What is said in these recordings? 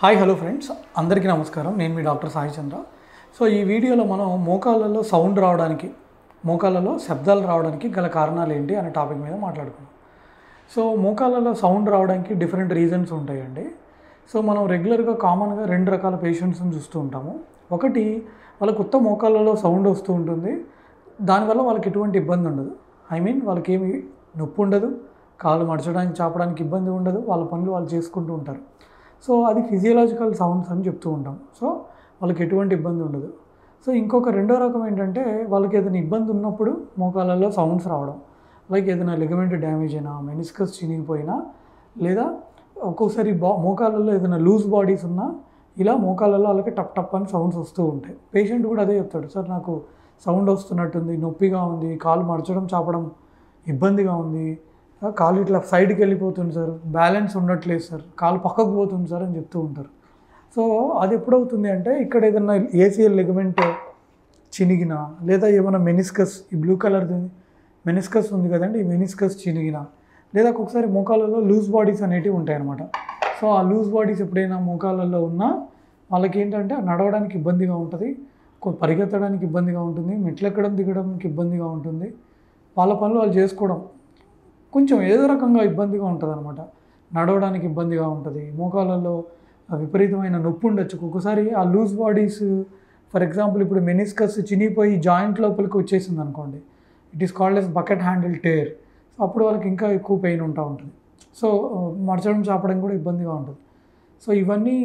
Hi hello friends, అందరికీ నమస్కారం. నేను మీ డాక్టర్ సాయి చంద్ర. సో ఈ వీడియోలో మనం మోకాళ్ళలో సౌండ్ రావడానికి, మోకాళ్ళలో శబ్దాలు రావడానికి గల కారణాలు ఏంటి అనే టాపిక్ మీద మాట్లాడుకుందాం. సో మోకాళ్ళలో సౌండ్ రావడానికి డిఫరెంట్ రీజన్స్ ఉంటాయండి. సో మనం రెగ్యులర్గా కామన్గా రెండు రకాల పేషెంట్స్ని చూస్తూ ఉంటాము. ఒకటి, వాళ్ళ కొత్త మోకాళ్ళలో సౌండ్ వస్తూ ఉంటుంది, దానివల్ల వాళ్ళకి ఎటువంటి ఇబ్బంది ఉండదు. వాళ్ళకి ఏమి నొప్పి ఉండదు, కాళ్ళు మడచడానికి చాపడానికి ఇబ్బంది ఉండదు, వాళ్ళ పనులు వాళ్ళు చేసుకుంటూ ఉంటారు. సో అది ఫిజియలాజికల్ సౌండ్స్ అని చెప్తూ ఉంటాం. సో వాళ్ళకి ఎటువంటి ఇబ్బంది ఉండదు. సో ఇంకొక రెండో రకం ఏంటంటే, వాళ్ళకి ఏదైనా ఇబ్బంది ఉన్నప్పుడు మోకాళ్ళలో సౌండ్స్ రావడం, లైక్ ఏదైనా లిగమెంట్ డ్యామేజ్ అయినా, మెనిస్కస్ చినిగిపోయినా, లేదా ఒక్కొక్కసారి మోకాళ్ళలో ఏదైనా లూజ్ బాడీస్ ఉన్నా ఇలా మోకాళ్ళలో వాళ్ళకి టప్ టప్ అని సౌండ్స్ వస్తూ ఉంటాయి. పేషెంట్ కూడా అదే చెప్తాడు, సార్ నాకు సౌండ్ వస్తున్నట్టుంది, నొప్పిగా ఉంది, కాలు మడచడం చాపడం ఇబ్బందిగా ఉంది, కాలు ఇట్లా సైడ్కి వెళ్ళిపోతుంది సార్, బ్యాలెన్స్ ఉండట్లేదు సార్, కాలు పక్కకు పోతుంది సార్ అని చెప్తూ ఉంటారు. సో అది ఎప్పుడవుతుంది అంటే, ఇక్కడ ఏదైనా ఏసిఎల్ లిగమెంట్ చినిగినా, లేదా ఏమైనా మెనిస్కస్, ఈ బ్లూ కలర్ది మెనిస్కస్ ఉంది కదండి, ఈ మెనిస్కస్ చినిగినా, లేదా ఒక్కొక్కసారి మోకాళ్ళలో లూజ్ బాడీస్ అనేటివి ఉంటాయి అన్నమాట. సో ఆ లూజ్ బాడీస్ ఎప్పుడైనా మోకాళ్ళలో ఉన్నా వాళ్ళకి ఏంటంటే నడవడానికి ఇబ్బందిగా ఉంటుంది, పరిగెత్తడానికి ఇబ్బందిగా ఉంటుంది, మెట్లు ఎక్కడం దిగడానికి ఇబ్బందిగా ఉంటుంది, వాళ్ళ పనులు వాళ్ళు చేసుకోవడం కొంచెం ఏదో రకంగా ఇబ్బందిగా ఉంటుంది అనమాట. నడవడానికి ఇబ్బందిగా ఉంటుంది, మోకాళ్ళలో విపరీతమైన నొప్పి ఉండొచ్చు. ఒక్కొక్కసారి ఆ లూజ్ బాడీస్, ఫర్ ఎగ్జాంపుల్ ఇప్పుడు మెనిస్కస్ చినిగిపోయి జాయింట్ లోపలికి వచ్చేసింది అనుకోండి, it is called as bucket handle tear. So అప్పుడు వాళ్ళకి ఇంకా ఎక్కువ పెయిన్ ఉంటుంది. సో మడచడం చాపడం కూడా ఇబ్బందిగా ఉంటుంది. సో ఇవన్నీ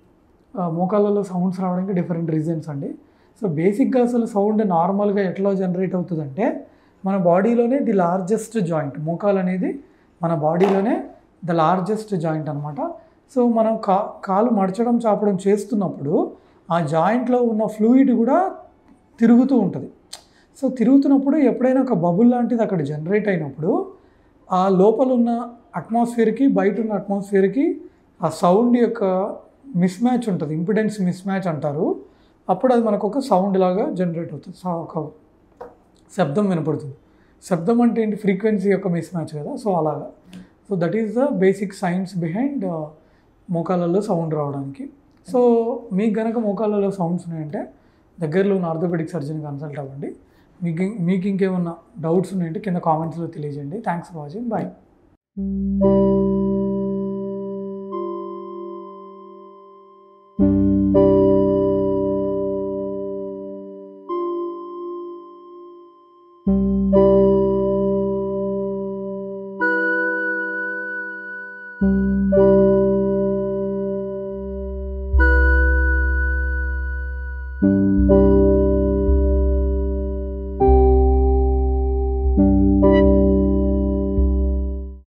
మోకాళ్ళలో సౌండ్స్ రావడానికి డిఫరెంట్ రీజన్స్ అండి. సో బేసిక్గా అసలు సౌండ్ నార్మల్గా ఎట్లా జనరేట్ అవుతుందంటే, మన బాడీలోనే ది లార్జెస్ట్ జాయింట్, మోకాలు అనేది మన బాడీలోనే ద లార్జెస్ట్ జాయింట్ అనమాట. సో మనం కాలు మడచడం చాపడం చేస్తున్నప్పుడు ఆ జాయింట్లో ఉన్న ఫ్లూయిడ్ కూడా తిరుగుతూ ఉంటుంది. సో తిరుగుతున్నప్పుడు ఎప్పుడైనా ఒక బబుల్ లాంటిది అక్కడ జనరేట్ అయినప్పుడు, ఆ లోపల ఉన్న అట్మాస్ఫియర్కి బయట ఉన్న అట్మాస్ఫియర్కి ఆ సౌండ్ యొక్క మిస్ మ్యాచ్ ఉంటుంది, ఇంపిడెన్స్ మిస్ మ్యాచ్ అంటారు. అప్పుడు అది మనకు ఒక సౌండ్ లాగా జనరేట్ అవుతుంది, ఒక శబ్దం వినపడుతుంది. శబ్దం అంటే ఏంటి? ఫ్రీక్వెన్సీ యొక్క మిస్ మ్యాచ్ కదా. సో అలాగా. So that is the basic science behind మోకాళ్ళలో సౌండ్ రావడానికి. సో మీకు కనుక మోకాళ్ళలో సౌండ్స్ ఉన్నాయంటే దగ్గరలో ఉన్న ఆర్థోపెడిక్ సర్జన్ కన్సల్ట్ అవ్వండి. మీకు ఇంకేమన్నా డౌట్స్ ఉన్నాయంటే కింద కామెంట్స్లో తెలియజేయండి. Thanks for watching. Bye. Thank you.